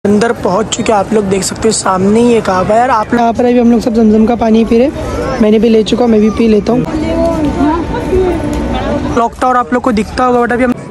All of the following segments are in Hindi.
अंदर पहुंच चुके हैं। आप लोग देख सकते हो सामने ही एक काबा है यार। आप यहाँ पर अभी हम लोग सब जमजम का पानी पी रहे, मैंने भी ले चुका, मैं भी पी लेता हूँ। क्लॉक टावर आप लोग को दिखता होगा बट अभी हम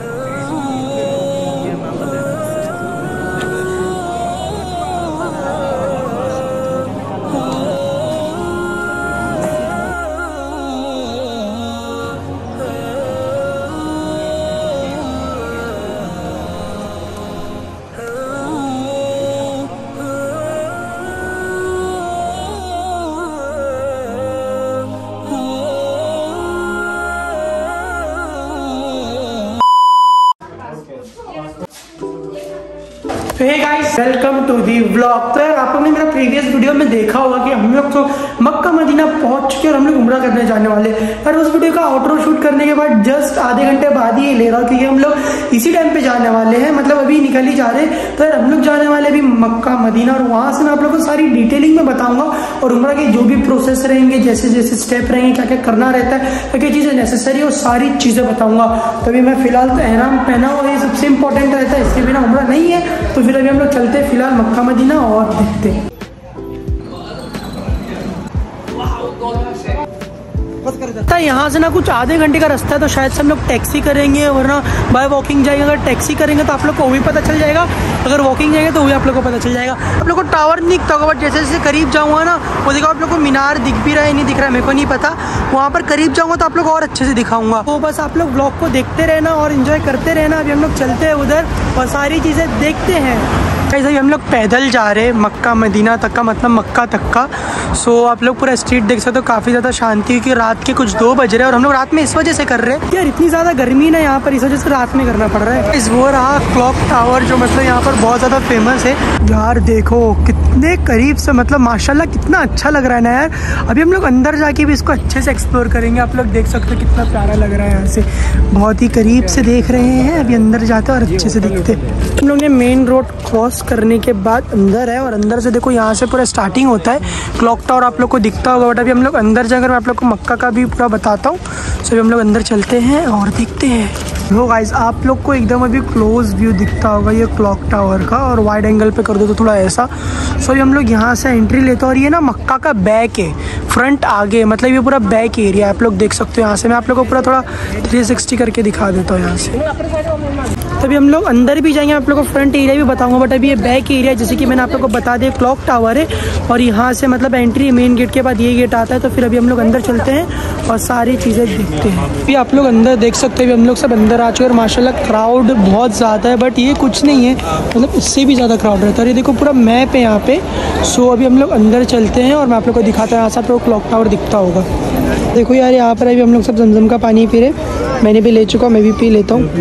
hey guys, welcome to the vlog. तो यार आप लोगों ने मेरा प्रीवियस वीडियो में देखा होगा कि हम लोग तो मक्का मदीना पहुंच चुके और हम लोग उम्रा करने जाने वाले। यार उस वीडियो का आउटरो शूट करने के बाद जस्ट आधे घंटे बाद ही ये ले रहा क्योंकि हम लोग इसी टाइम पे जाने वाले हैं, मतलब अभी निकल ही जा रहे हैं। तो यार हम लोग जाने वाले अभी मक्का मदीना और वहां से मैं आप लोगों को सारी डिटेलिंग में बताऊंगा और उम्रा के जो भी प्रोसेस रहेंगे, जैसे जैसे स्टेप रहेंगे, क्या क्या करना रहता है, क्या क्या चीजें नेसेसरी है, वो सारी चीजें बताऊंगा। तभी मैं फिलहाल तो एहराम पहना हुआ, ये सबसे इंपॉर्टेंट रहता है, इसके बिना उम्रा नहीं है। तो फिर अभी हम लोग चलते हैं फिलहाल मक्का मदीना और देखते हैं। यहाँ से ना कुछ आधे घंटे का रास्ता है, तो शायद से हम लोग टैक्सी करेंगे, वरना बाय वॉकिंग जाएंगे। अगर टैक्सी करेंगे तो आप लोग को भी पता चल जाएगा, अगर वॉकिंग जाएंगे तो भी आप लोग को पता चल जाएगा। आप लोग को टावर नहीं दिखता होगा बट जैसे जैसे करीब जाऊँगा ना, वो देखो आप लोग को मीनार दिख भी रहा है, नहीं दिख रहा है मेरे को नहीं पता। वहाँ पर करीब जाऊँगा तो आप लोग और अच्छे से दिखाऊंगा। तो बस आप लोग ब्लॉग को देखते रहना और इन्जॉय करते रहना। अभी हम लोग चलते हैं उधर और सारी चीज़ें देखते हैं। कैसे हम लोग पैदल जा रहे हैं मक्का मदीना तक का, मतलब मक्का तक का। सो आप लोग पूरा स्ट्रीट देख सकते हो, काफ़ी ज़्यादा शांति, क्योंकि रात के कुछ 2 बज रहे हैं और हम लोग रात में इस वजह से कर रहे हैं यार, इतनी ज़्यादा गर्मी ना यहाँ पर, इस वजह से रात में करना पड़ रहा है। इस वो रहा क्लॉक टावर जो मतलब यहाँ पर बहुत ज़्यादा फेमस है यार। देखो कितने करीब से, मतलब माशाल्लाह कितना अच्छा लग रहा है ना यार। अभी हम लोग अंदर जाके भी इसको अच्छे से एक्सप्लोर करेंगे। आप लोग देख सकते हो कितना प्यारा लग रहा है, यहाँ से बहुत ही करीब से देख रहे हैं। अभी अंदर जाते हैं और अच्छे से देखते हैं। हम लोग ने मेन रोड क्रॉस करने के बाद अंदर है और अंदर से देखो यहाँ से पूरा स्टार्टिंग होता है। क्लॉक टावर आप लोग को दिखता होगा बट अभी हम लोग अंदर जाकर मैं आप लोग को मक्का का भी पूरा बताता हूँ। सो अभी हम लोग अंदर चलते हैं और देखते हैं। लो गाइस, आप लोग को एकदम अभी क्लोज व्यू दिखता होगा ये क्लॉक टावर का, और वाइड एंगल पे कर दो तो थोड़ा ऐसा। सो अभी हम लोग यहाँ से एंट्री लेते हैं और ये ना मक्का का बैक है, फ्रंट आगे, मतलब ये पूरा बैक एरिया आप लोग देख सकते हो। यहाँ से मैं आप लोग को पूरा थोड़ा 360 करके दिखा देता हूँ यहाँ से। तभी हम लोग अंदर भी जाएंगे, आप लोग को फ्रंट एरिया भी बताऊंगा बट अभी ये बैक एरिया जैसे कि मैंने आप लोग को बता दिया क्लॉक टावर है और यहाँ से मतलब एंट्री मेन गेट के बाद ये गेट आता है। तो फिर अभी हम लोग अंदर चलते हैं और सारी चीज़ें देखते हैं। अभी आप लोग अंदर देख सकते हैं, हम लोग सब अंदर आ चुके और माशाल्लाह क्राउड बहुत ज़्यादा है बट ये कुछ नहीं है, मतलब इससे भी ज़्यादा क्राउड रहता है। ये देखो पूरा मैप है यहाँ पे। सो अभी हम लोग अंदर चलते हैं और मैं आप लोग को दिखाता हूँ। यहाँ से आप लोग क्लॉक टावर दिखता होगा, देखो यार। यहाँ पर अभी हम लोग सब जमजम का पानी पी रहे, मैंने भी ले चुका, मैं भी पी लेता हूँ।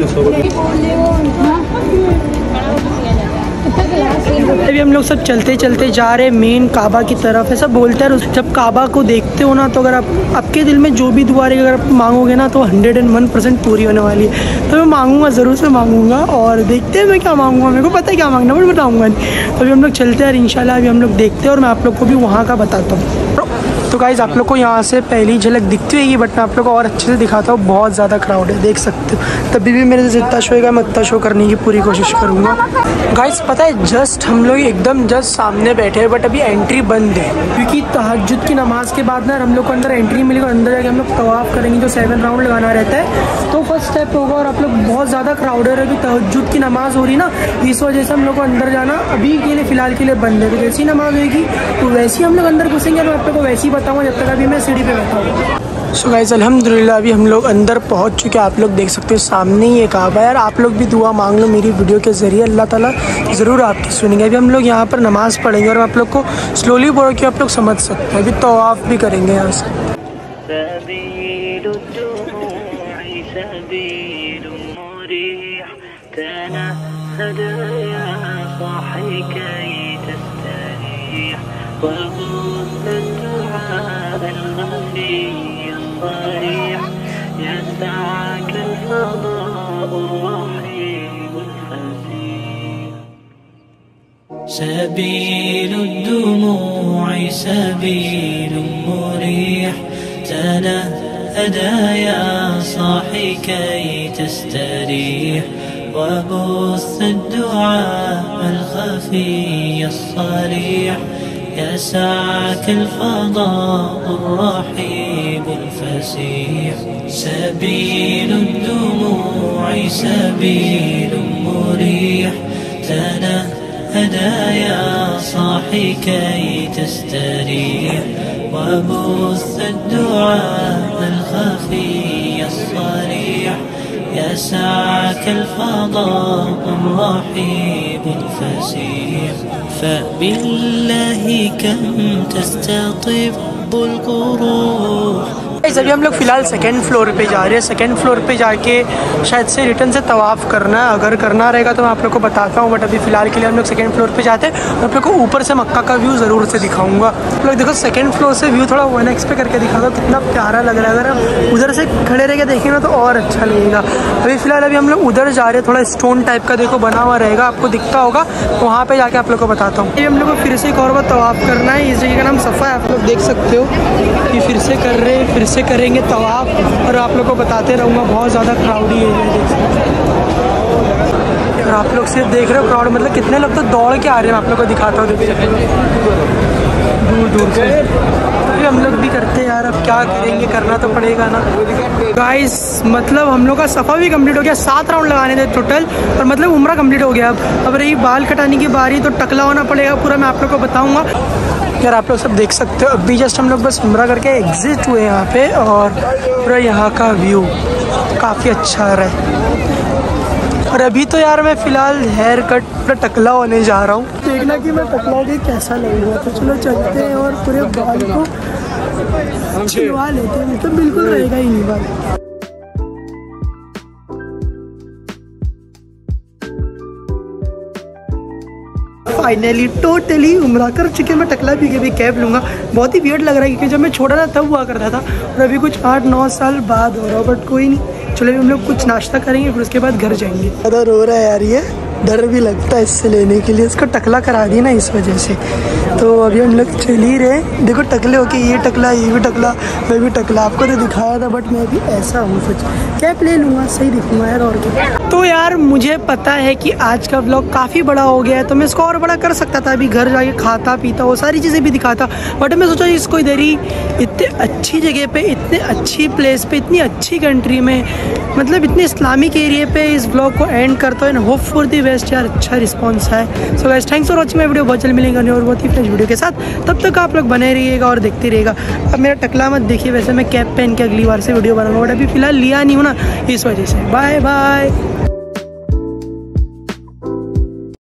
अभी हम लोग सब चलते चलते जा रहे हैं मेन काबा की तरफ। ऐसा बोलते हैं जब काबा को देखते हो ना, तो अगर आपके दिल में जो भी दुआ रहेगी अगर आप मांगोगे ना तो 101% पूरी होने वाली है। तो मैं मांगूंगा, ज़रूर से मांगूंगा और देखते हैं मैं क्या मांगूंगा, मेरे को पता है क्या मांगना बट बताऊँगा नहीं। तो अभी हम लोग चलते हैं और इंशाल्लाह अभी हम लोग देखते हैं और मैं आप लोग को भी वहाँ का बताता हूँ। तो गाइस आप लोग को यहाँ से पहली झलक दिखती होगी बट मैं आप लोग को और अच्छे से दिखाता हूँ। बहुत ज़्यादा क्राउड है, देख सकते हो। तभी भी मेरे से जितना शो होगा मैं उतना शो करने की पूरी कोशिश करूँगा। गाइस पता है जस्ट हम लोग एकदम जस्ट सामने बैठे हैं बट अभी एंट्री बंद है क्योंकि तहज्जुद की नमाज़ के बाद ना हम लोग को अंदर एंट्री मिलेगा। अंदर जाके हम लोग तवाफ़ करेंगे, जो 7 राउंड लगाना रहता है। तो फर्स्ट स्टेप होगा और आप लोग बहुत ज़्यादा क्राउड है क्योंकि तहज्जुद की नमाज़ हो रही ना, इस वजह से हम लोग को अंदर जाना अभी के लिए फ़िलहाल के लिए बंद है। तो जैसी नमाज़ होगी तो वैसे ही हम लोग अंदर घुसेंगे, मैं आप लोग को वैसे ही बताऊँगा जब तक अभी मैं सीढ़ी पे बैठा हूँ। सो गाइस अल्हम्दुलिल्लाह अभी हम लोग अंदर पहुंच चुके हैं। आप लोग देख सकते हो सामने ही एक काबा है यार। आप लोग भी दुआ मांग लो मेरी वीडियो के ज़रिए, अल्लाह ताला ज़रूर आपकी सुनेंगे। अभी हम लोग यहाँ पर नमाज़ पढ़ेंगे और आप लोग को स्लोली बोलो कि आप लोग समझ सकते हैं। अभी तवाफ़ भी करेंगे यहाँ से। سبيل الدموع سبيل مريح تنهدى يا صاحي كي تستريح وبث الدعاء الخفي الصريح يسعك الفضاء الرحيب الفسيح سبيل الدموع سبيل مريح تنهدى يا صاحي كي تستريح وبث الدعاء الخفي الصريح يسعك الفضاء الرحيب الفسيح فبالله كم تستطب القروح. अभी हम लोग फिलहाल सेकंड फ्लोर पे जा रहे हैं। सेकंड फ्लोर पे जाके शायद से रिटर्न से तवाफ़ करना है। अगर करना रहेगा तो मैं आप लोग को बताता हूँ, बट अभी फ़िलहाल के लिए हम लोग सेकंड फ्लोर पे जाते हैं। और आप लोग को ऊपर से मक्का का व्यू ज़रूर से दिखाऊंगा। आप लोग देखो सेकंड फ्लोर से व्यू थोड़ा 1x पे करके दिखाता हूँ, कितना प्यारा लग रहा है। अगर हम उधर से खड़े रह के देखेंगे ना तो और अच्छा लगेगा। अभी फ़िलहाल अभी हम लोग उधर जा रहे हैं, थोड़ा स्टोन टाइप का देखो बना हुआ रहेगा, आपको दिखता होगा, वहाँ पर जाके आप लोग को बताता हूँ। अभी हम लोग को फिर से एक और बार तवाफ़ करना है। इस जगह का नाम सफ़ा है, आप लोग देख सकते हो कि फिर से कर रहे हैं, फिर से करेंगे तवाफ़। और आप लोग को बताते रहूँगा, बहुत ज़्यादा क्राउडी एरिया देख सकते हैं। और आप लोग सिर्फ देख रहे हो क्राउड, मतलब कितने लोग तो दौड़ के आ रहे हैं। आप लोग को दिखाता हूँ, देख सकते हो दूर दूर से। अभी हम लोग भी करते हैं यार, अब क्या करेंगे, करना तो पड़ेगा ना गाइस। मतलब हम लोग का सफ़ा भी कंप्लीट हो गया, 7 राउंड लगाने थे टोटल, और मतलब उम्रा कंप्लीट हो गया। अब रही बाल कटाने की बारी, तो टकला होना पड़ेगा पूरा, मैं आप लोग को बताऊँगा। यार आप लोग सब देख सकते हो, अभी जस्ट हम लोग बस उम्रा करके एग्जिट हुए यहाँ पे, और पूरा यहाँ का व्यू काफ़ी अच्छा आ रहा है। और अभी तो यार मैं फ़िलहाल हेयर कट पूरा टकला होने जा रहा हूँ, देखना कि मैं टकला होके कैसा लगेगा। तो चलो चलते हैं और पूरे बाल को छिलवा लेते हैं, तो बिल्कुल रहेगा ही नहीं बाल। फाइनली टोटली उम्रा कर चुके। मैं टकला भी भी कैब लूँगा, बहुत ही वियर्ड लग रहा है क्योंकि जब मैं छोटा था तब हुआ करता था, और अभी कुछ 8-9 साल बाद हो रहा है। बट कोई नहीं, चलो हम लोग कुछ नाश्ता करेंगे, फिर उसके बाद घर जाएंगे। ज़्यादा रो रहा है यार, ये डर भी लगता है इससे लेने के लिए, इसको टकला करा दी ना इस वजह से। तो अभी हम लोग चल ही रहे, देखो टकले होके ये टकला, ये भी टकला, मैं भी टकला। आपको तो दिखाया था, बट मैं भी ऐसा हूँ। सच कैप ले लूँगा, सही दिखूँगा यार, और क्या। तो यार मुझे पता है कि आज का व्लॉग काफ़ी बड़ा हो गया है, तो मैं इसको और बड़ा कर सकता था, अभी घर जाके खाता पीता वो सारी चीज़ें भी दिखाता, बट मैं सोचा इसको इधर ही इतने अच्छी जगह पे, इतने अच्छी प्लेस पे, इतनी अच्छी कंट्री में, मतलब इतने इस्लामिक एरिया पे इस व्लॉग को एंड करता हूँ। And hope for the best यार, अच्छा रिस्पॉन्स है। So guys thanks for watching my video. बहुत जल्द मिलेंगे और बहुत ही फ्रेश वीडियो के साथ, तब तक आप लोग बने रहिएगा और देखते रहिएगा। अब मेरा टकला मत देखिए, वैसे मैं कैप पहन के अगली बार से वीडियो बनाऊंगा, बट अभी फिलहाल लिया नहीं हूँ ना, इस वजह से। Bye bye.